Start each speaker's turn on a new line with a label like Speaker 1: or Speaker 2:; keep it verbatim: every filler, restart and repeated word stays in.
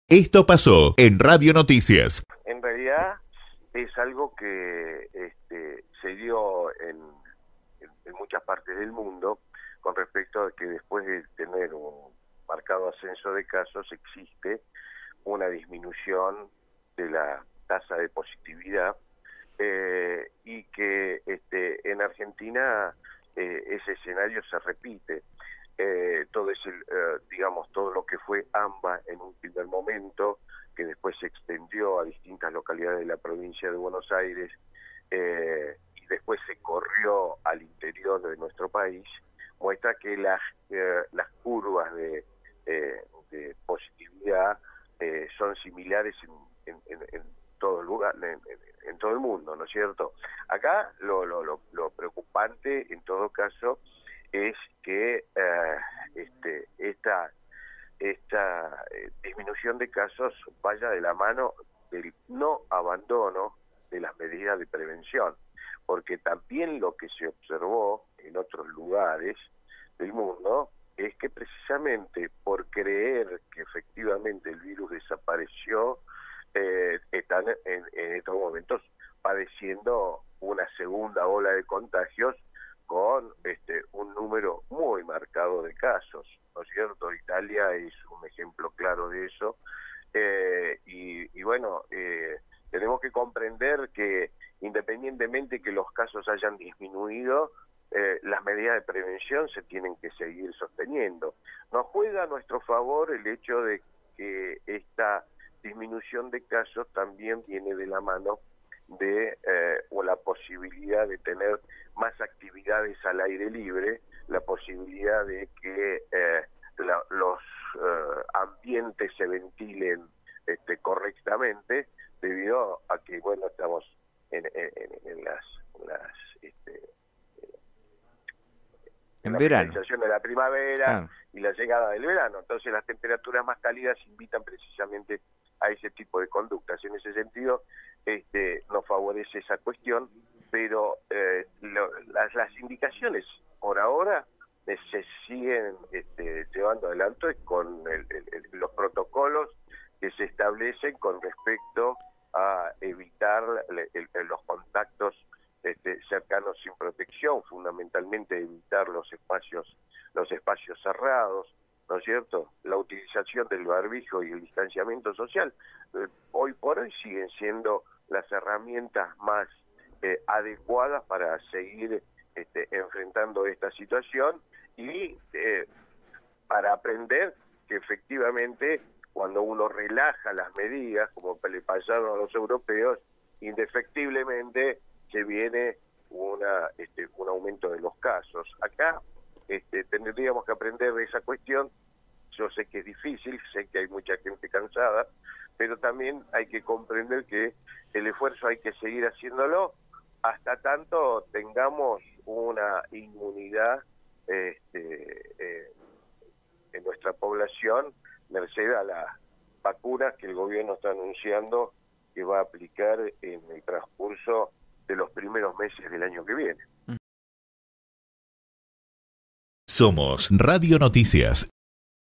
Speaker 1: Esto pasó en Radio Noticias.
Speaker 2: En realidad es algo que este, se dio en, en, en muchas partes del mundo con respecto a que después de tener un marcado ascenso de casos existe una disminución de la tasa de positividad eh, y que este, en Argentina eh, ese escenario se repite. Eh, todo ese, eh, digamos, todo lo que fue AMBA en un primer momento, que después se extendió a distintas localidades de la provincia de Buenos Aires eh, y después se corrió al interior de nuestro país, muestra que las, eh, las curvas de, eh, de positividad eh, son similares en, en, en, en todo el lugar, en, en, en todo el mundo, ¿no es cierto? Acá lo, lo, lo, lo preocupante en todo caso es que eh, este, esta, esta eh, disminución de casos vaya de la mano del no abandono de las medidas de prevención, porque también lo que se observó en otros lugares del mundo es que precisamente por creer que efectivamente el virus desapareció, eh, están en, en estos momentos padeciendo una segunda ola de contagios con este, un número muy marcado de casos, ¿no es cierto? Italia es un ejemplo claro de eso, eh, y, y bueno, eh, tenemos que comprender que independientemente que los casos hayan disminuido, eh, las medidas de prevención se tienen que seguir sosteniendo. Nos juega a nuestro favor el hecho de que esta disminución de casos también viene de la mano de eh, o la posibilidad de tener más actividades al aire libre, la posibilidad de que eh, la, los eh, ambientes se ventilen este, correctamente, debido a que, bueno, estamos en, en, en las, las este,
Speaker 3: en
Speaker 2: la
Speaker 3: verano,
Speaker 2: finalización de la primavera
Speaker 3: ah.
Speaker 2: y la llegada del verano. Entonces las temperaturas más cálidas invitan precisamente a ese tipo de conductas. En ese sentido, este, nos favorece esa cuestión, pero eh, lo, las, las indicaciones por ahora eh, se siguen este, llevando adelante con el, el, el, los protocolos que se establecen con respecto a evitar el, el, los contactos este, cercanos sin protección, fundamentalmente evitar los espacios, los espacios cerrados, ¿no es cierto? La utilización del barbijo y el distanciamiento social, eh, hoy por hoy siguen siendo las herramientas más eh, adecuadas para seguir este, enfrentando esta situación y eh, para aprender que efectivamente cuando uno relaja las medidas, como le pasaron a los europeos, indefectiblemente se viene una, este, un aumento de los casos. Acá este, tendríamos que aprender de esa cuestión. Yo sé que es difícil, sé que hay mucha gente cansada, pero también hay que comprender que el esfuerzo hay que seguir haciéndolo hasta tanto tengamos una inmunidad este, eh, en nuestra población, merced a las vacunas que el gobierno está anunciando que va a aplicar en el transcurso de los primeros meses del año que viene.
Speaker 1: Somos Radio Noticias.